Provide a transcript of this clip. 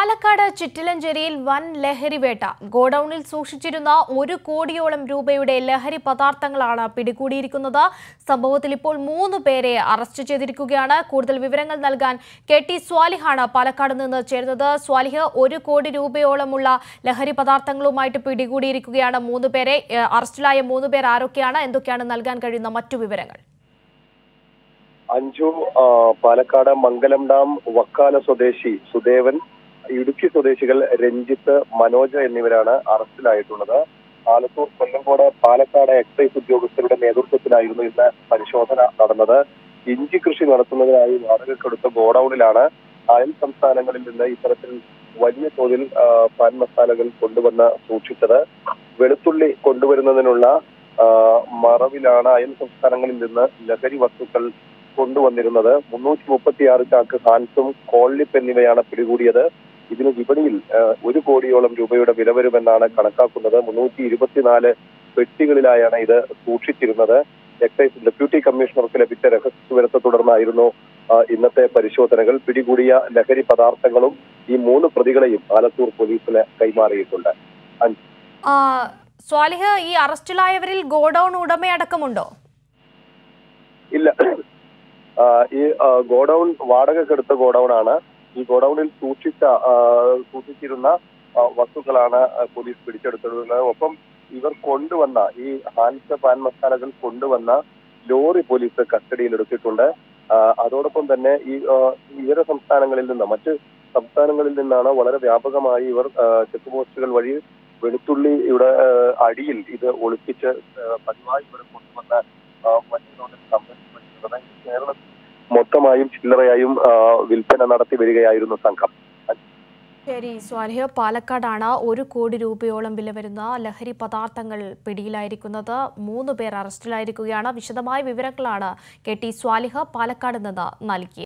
പാലക്കാട് ചിറ്റിലഞ്ചേരിയിൽ വൻ ലഹരിവേട്ട. ഗോഡൌണിൽ സൂക്ഷിച്ചിരുന്ന 1 കോടിയോളം രൂപയുടെ ലഹരി പദാർത്ഥങ്ങളാണ് പിടികൂടിയിരിക്കുന്നത്. സംഭവത്തിൽ ഇപ്പോൾ 3 പേരെ അറസ്റ്റ് ചെയ്തിരിക്കുകയാണ്. കൂടുതൽ വിവരങ്ങൾ നൽകാൻ KT സ്വാലിഹാണ് പാലക്കാട് നിന്ന് ചേരുന്നത്. സ്വാലിഹ്, 1 കോടി രൂപയോളമുള്ള ലഹരി പദാർത്ഥങ്ങളുമായിട്ട് പിടികൂടിയിരിക്കുകയാണ് 3 പേരെ. അറസ്റ്റിലായ 3 പേർ ആരൊക്കെയാണ്? എന്തൊക്കെയാണ് നൽകാൻ കഴിയുന്ന മറ്റു വിവരങ്ങൾ? അഞ്ചു പാലക്കാട് മംഗലം ഡാം വക്കാല സ്വദേശി സുദേവൻ, ഇടുക്കി സ്വദേശികൾ രഞ്ജിത്ത്, മനോജ് എന്നിവരാണ് അറസ്റ്റിലായിട്ടുള്ളത്. ആലത്തൂർ, കൊല്ലങ്കോട്, പാലക്കാട് എക്സൈസ് ഉദ്യോഗസ്ഥരുടെ നേതൃത്വത്തിലായിരുന്നു ഇന്ന് പരിശോധന നടന്നത്. ഇഞ്ചി കൃഷി നടത്തുന്നതിനായി വാടകയ്ക്കെടുത്ത ഗോഡൌണിലാണ് അയൽ സംസ്ഥാനങ്ങളിൽ നിന്ന് ഇത്തരത്തിൽ വലിയ തോതിൽ പാൻ മസാലകൾ കൊണ്ടുവന്ന് സൂക്ഷിച്ചത്. വെളുത്തുള്ളി കൊണ്ടുവരുന്നതിനുള്ള മറവിലാണ് അയൽ സംസ്ഥാനങ്ങളിൽ നിന്ന് ലഹരി വസ്തുക്കൾ കൊണ്ടുവന്നിരുന്നത്. 336 ചാക്ക് ഹാൻസും കോൾലിപ്പ് എന്നിവയാണ് പിടികൂടിയത്. ഇതിന് വിപണിയിൽ 1 കോടിയോളം രൂപയുടെ വില വരുമെന്നാണ് കണക്കാക്കുന്നത്. 324 പെട്ടികളിലായാണ് ഇത് സൂക്ഷിച്ചിരുന്നത്. എക്സൈസ് ഡെപ്യൂട്ടി കമ്മീഷണർക്ക് ലഭിച്ച രഹസ്യവിവരത്തെ തുടർന്നായിരുന്നു ഇന്നത്തെ പരിശോധനകൾ. പിടികൂടിയ ലഹരി പദാർത്ഥങ്ങളും ഈ 3 പ്രതികളെയും ആലത്തൂർ പോലീസിന് കൈമാറിയിട്ടുണ്ട്. സ്വാലിഹ്, ഈ അറസ്റ്റിലായവരിൽ ഗോഡൌൺ ഉടമയടക്കമുണ്ടോ? ഇല്ല, ഈ ഗോഡൌൺ വാടകയ്ക്കെടുത്ത ഗോഡൌൺ ആണ്. ഈ ഗോഡൌണിൽ സൂക്ഷിച്ചിരുന്ന വസ്തുക്കളാണ് പോലീസ് പിടിച്ചെടുത്തിരുന്നത്. ഒപ്പം ഇവർ കൊണ്ടുവന്ന ഈ ഹാൻസ് പാൻ മസാലകൾ കൊണ്ടുവന്ന ലോറി പോലീസ് കസ്റ്റഡിയിലെടുത്തിട്ടുണ്ട്. അതോടൊപ്പം തന്നെ ഈ ഇതര സംസ്ഥാനങ്ങളിൽ നിന്ന്, മറ്റ് സംസ്ഥാനങ്ങളിൽ നിന്നാണ് വളരെ വ്യാപകമായി ഇവർ ചെക്ക് പോസ്റ്റുകൾ വഴി വെളുത്തുള്ളിയുടെ അടിയിൽ ഇത് ഒളിപ്പിച്ച് പതിവായി ഇവർ കൊണ്ടുവന്ന വലിയ തോതിൽ കേരളത്തിൽ മൊത്തമായും ചില്ലറയായും വിൽപ്പന നടത്തി വരികയായിരുന്നു സംഘം. ശരി സ്വാലിഹ്, പാലക്കാടാണ് 1 കോടി രൂപയോളം വില വരുന്ന ലഹരി പദാർത്ഥങ്ങൾ പിടിയിലായിരിക്കുന്നത്. 3 പേർ അറസ്റ്റിലായിരിക്കുകയാണ്. വിശദമായ വിവരങ്ങളാണ് KT സ്വാലിഹ് പാലക്കാട് നിന്ന് നൽകിയത്.